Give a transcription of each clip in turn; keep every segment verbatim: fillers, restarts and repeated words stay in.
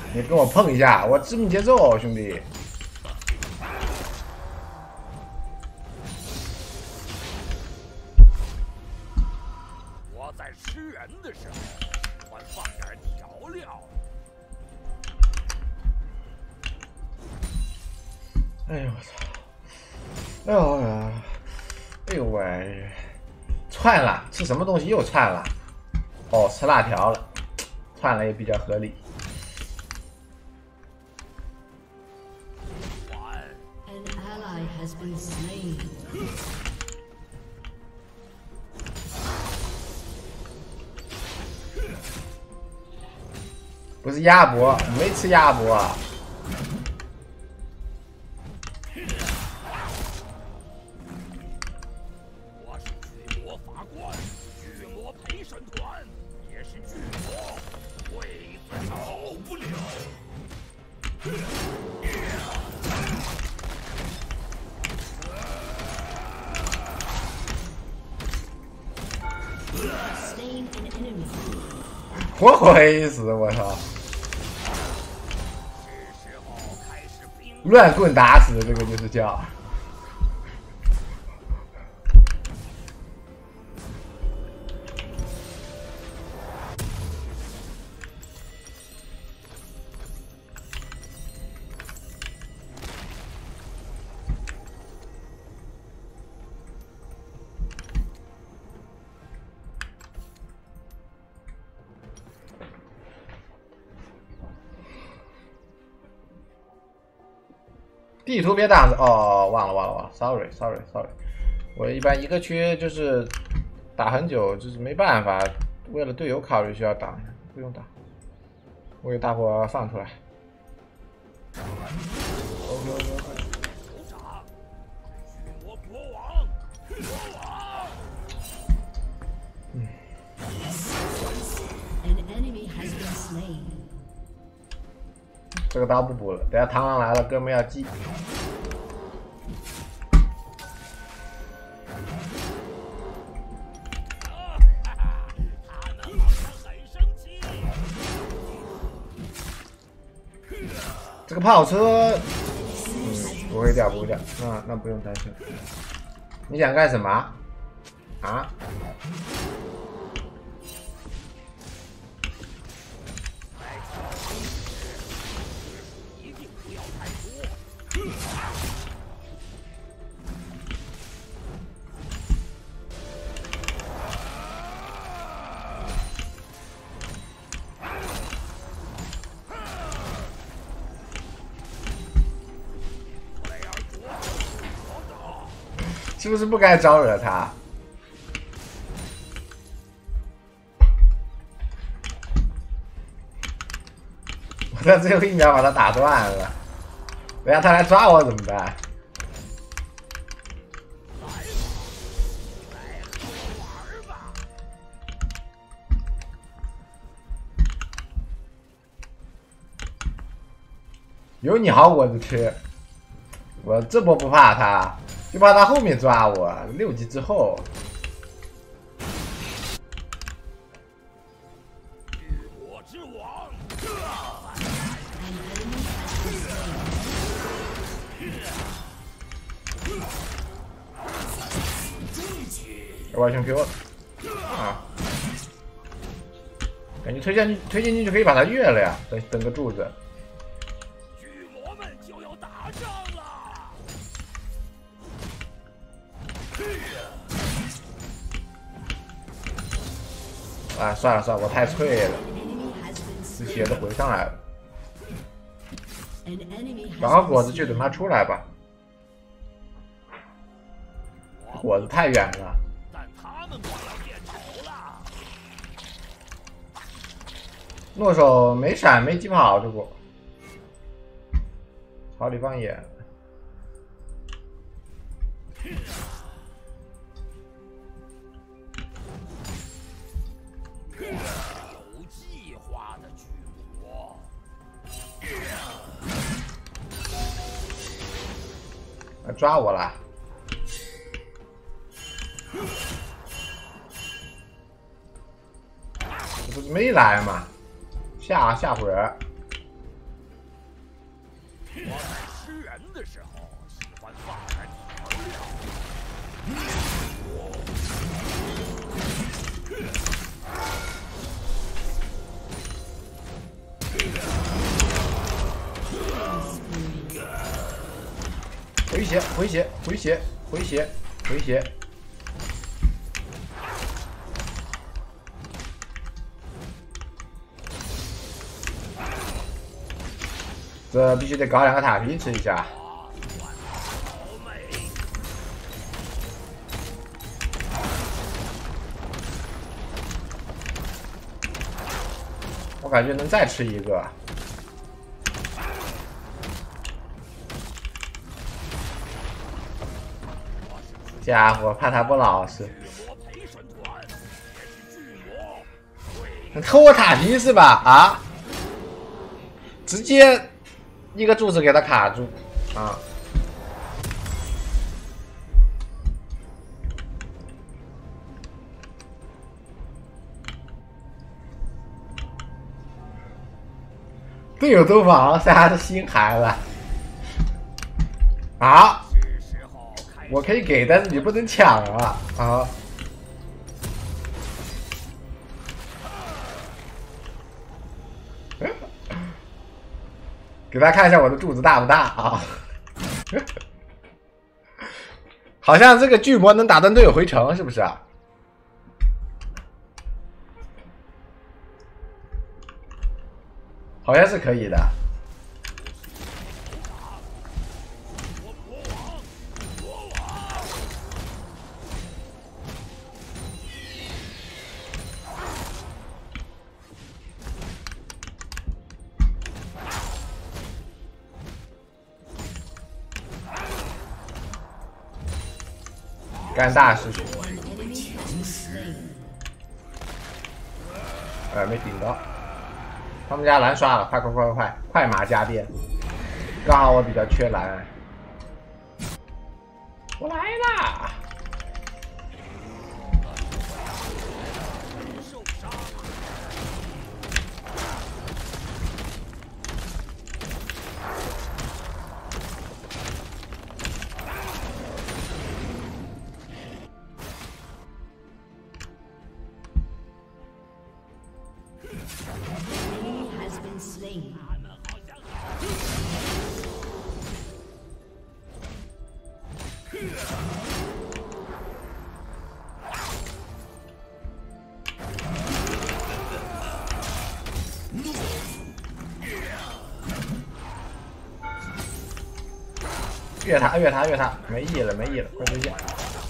你跟我碰一下，我致命节奏，兄弟。 我在吃人的时候，我放点调料。 哎呦我操！哎呦呀！哎呦喂！串了，吃什么东西又串了？哦，吃辣条了，串了也比较合理。 Has been slain. 不是鸭脖，没吃鸭脖。 我是巨魔法官，巨魔陪审团，也是巨魔，鬼子逃不了。 活会死！我操！乱棍打死，这个就是叫。地图别挡着哦，忘了忘了忘了 ，sorry sorry sorry， 我一般一个区就是打很久，就是没办法，为了队友考虑需要挡，不用挡，我给大伙放出来。OK OK OK。 巨魔国王，国王。 嗯。 这个刀不补了，等下螳螂来了，哥们要记。这个炮车，嗯，不会掉，不会掉，那那不用担心。你想干什么？啊？ 是不是不该招惹他？我在最后一秒把他打断了，等下他来抓我怎么办？有你好果子吃，我这波不怕他。 就怕他后面抓我，六级之后。 我之王， 我先 Q 了啊！感觉推进去，推进去就可以把他越了呀！等等个柱子。 巨魔们就要打仗了。 啊，算了算了，我太脆了，这血都回上来了。然后果子去等他出来吧。果子太远了。 但他们快要变丑了。 诺手没闪没疾跑，这不。好，李放眼。 有计划的巨魔， 来抓我了！这不是没来吗？吓吓唬人！ 血，回血，回血，回血，回血。这必须得搞两个塔皮吃一下。我感觉能再吃一个。家伙，怕他不老实。你偷我塔皮是吧？啊！直接一个柱子给他卡住啊！队友都亡，剩下是新孩子啊！我可以给，但是你不能抢啊！啊！给大家看一下我的柱子大不大啊？好像这个巨魔能打断队友回城，是不是啊？好像是可以的。干大事情！哎，没顶到。他们家蓝刷了，快快快快快，快马加鞭！刚好我比较缺蓝，我来啦！越塔越塔越塔，没意了没意了，快回去！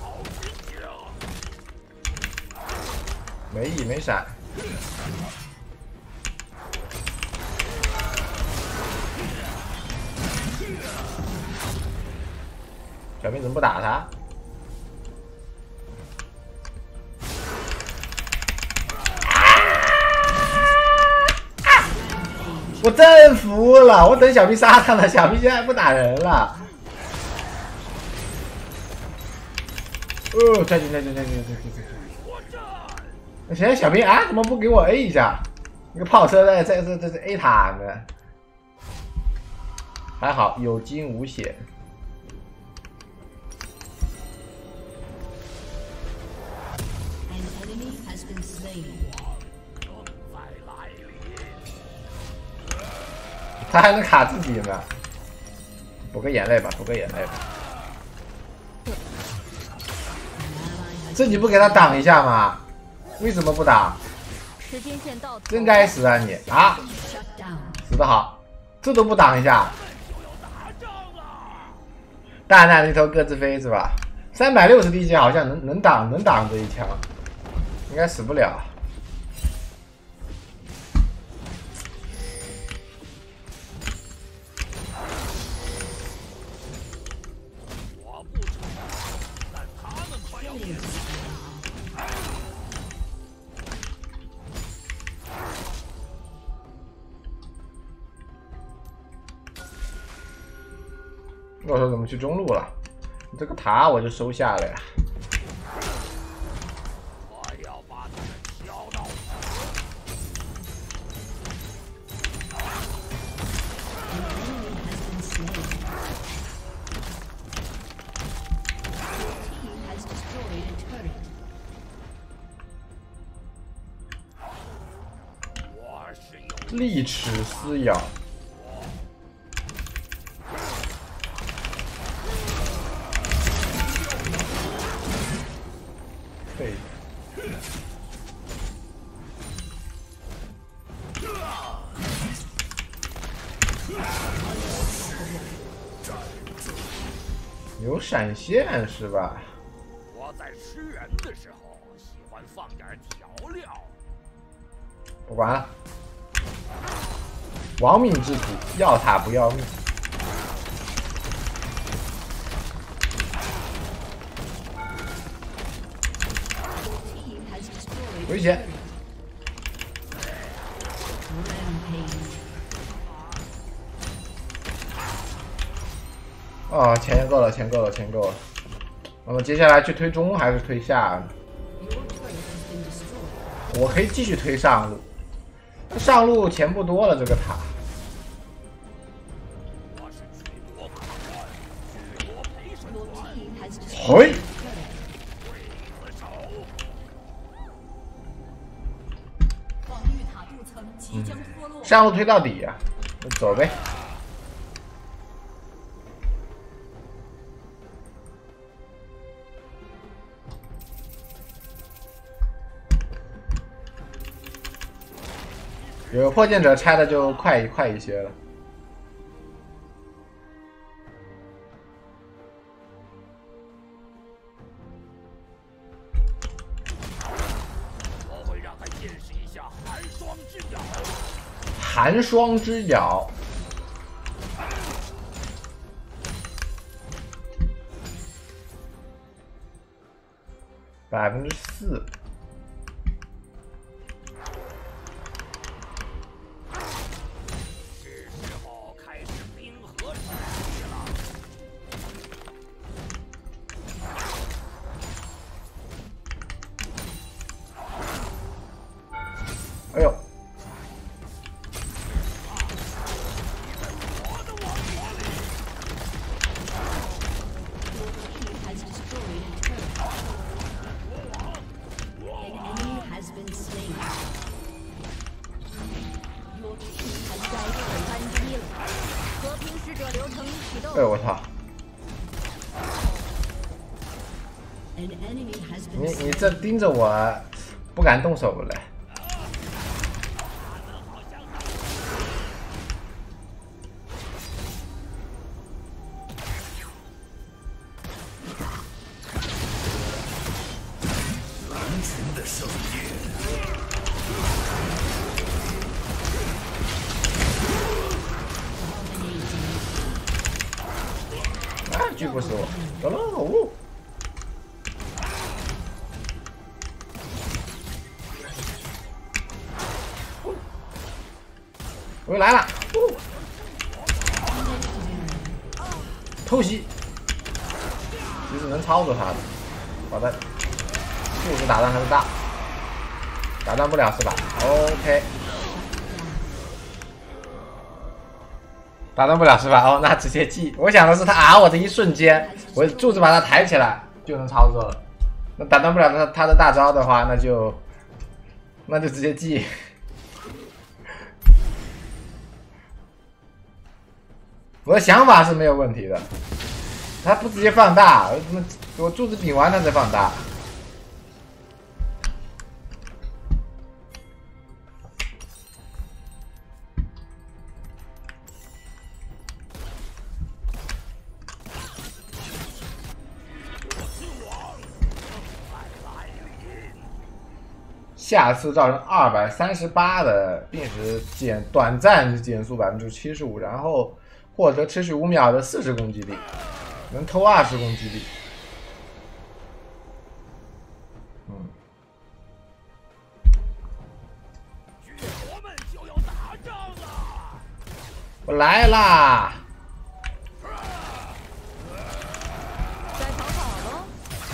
没意没闪。小兵怎么不打他？我真服了！我等小兵杀他了，小兵现在不打人了。哦，再见再见再见再见再见！那现在小兵啊，怎么不给我 A 一下？那个炮车在在在在在 A 塔呢。还好有惊无险。他还能卡自己呢，补个眼泪吧，补个眼泪吧。这你不给他挡一下吗？为什么不挡？ 时间线到， 真该死啊你啊！死得好，这都不挡一下。大难临头各自飞是吧？三百六十滴血好像能能挡能挡这一枪，应该死不了。我说怎么去中路了？这个塔我就收下了呀。 我要把他们敲倒。 利齿撕咬。 对。有闪现是吧？ 我在吃人的时候喜欢放点调料。 不管了，亡命之徒，要塔不要命。危险！哦，钱够了，钱够了，钱够了。那么接下来去推中还是推下呢？我可以继续推上路，上路钱不多了，这个塔。嘿。嗯，上路推到底呀、啊，走呗。有破剑者拆的就快一快一些了。 我会让他见识一下寒霜之咬。 寒霜之咬。百分之四。哎呦！哎呦我操！你你这盯着我，不敢动手了。狙不死我，走了哦！我又来了，哦、偷袭，其实能操作他的，好的，数值打断还是大，打断不了是吧 ？OK。打断不了是吧？哦，那直接记。我想的是他啊，我这一瞬间，我柱子把它抬起来就能操作了。那打断不了他他的大招的话，那就那就直接记。我的想法是没有问题的，他不直接放大，我我柱子顶完他再放大。下次造成二百三十八的并时减短暂减速百分之七十五，然后获得持续五秒的四十攻击力，能偷二十攻击力。嗯， 我们就要打仗了！ 我来啦！ 该跑跑了。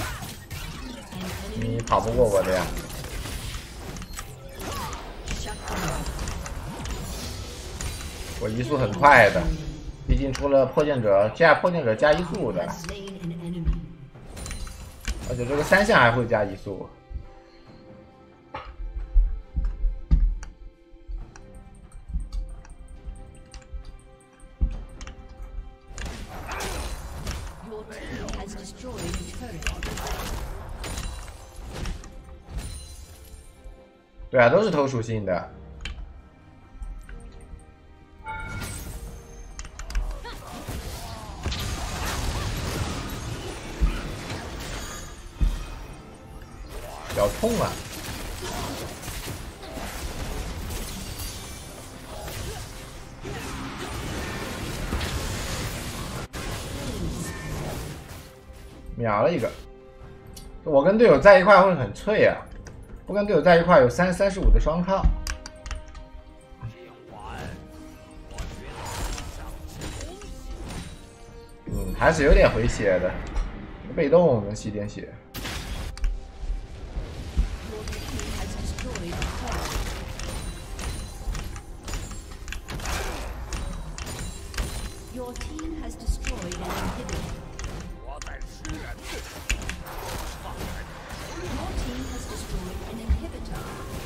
你跑不过我的呀！我移速很快的，毕竟出了破剑者加破剑者加移速的，而且这个三项还会加移速。 对啊，都是投属性的。比较痛啊！秒了一个。我跟队友在一块会很脆啊！不跟队友在一块有三三十五的双抗。嗯，还是有点回血的，被动能吸点血。 Your team has destroyed an inhibitor. 我在吃人。 Your team has destroyed an inhibitor.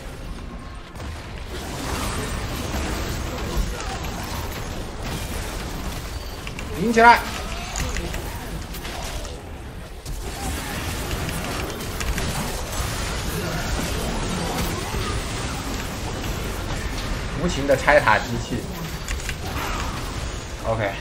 赢起来！无情的拆塔机器。OK。